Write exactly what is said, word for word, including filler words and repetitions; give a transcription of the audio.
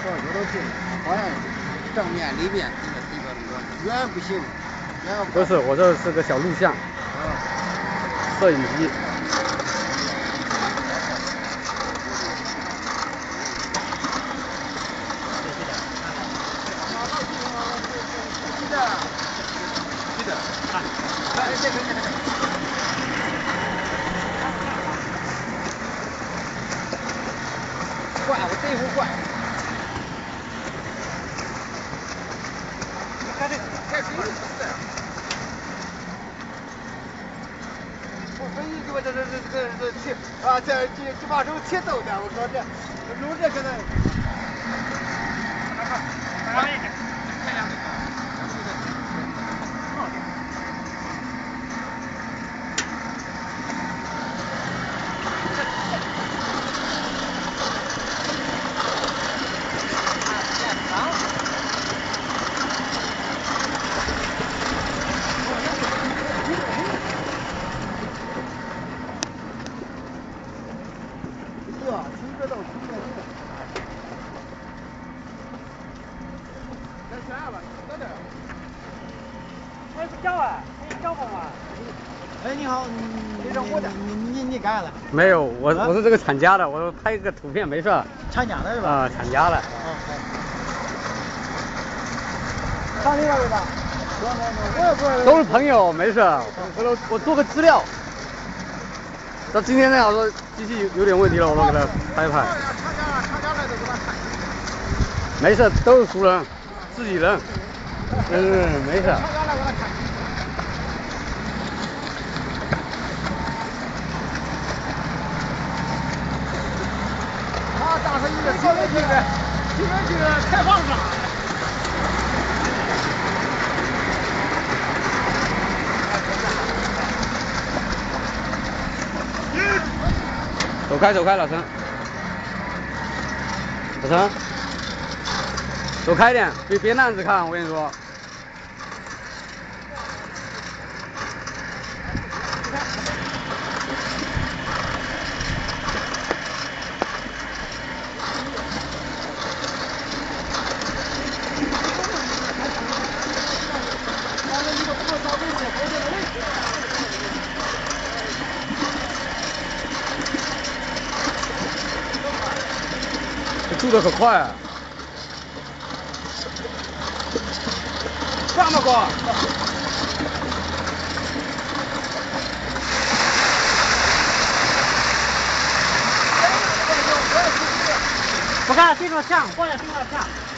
有的是好像正面里面这个这个那个远不行，远不是，我这是个小录像，摄影机。 怪我这壶怪。看这开水的是。我分析给我这这这这这切啊，这这这把手切豆的，我说这弄这可能。哪里？太阳。哎，你好，你是我的，你你你干了？ 没有，我我是这个厂家的，我拍个图片没事。 厂家的是吧？ 啊，厂家的。 哦，好。厂里边的吧？我也不是。 都是朋友，没事。回头我做个资料。到今天那样说机器有点问题了，我都给他拍一拍。 厂家厂家来都给他看。 没事，都是熟人，自己人。嗯，没事。 厂家来给他看。啊，大车一个新的这个新的这个开放上。 走开走开，老陈。老陈，走开点，别别那样子看，我跟你说。住的可快啊！ 这么高！不看对着墙，光要对着墙。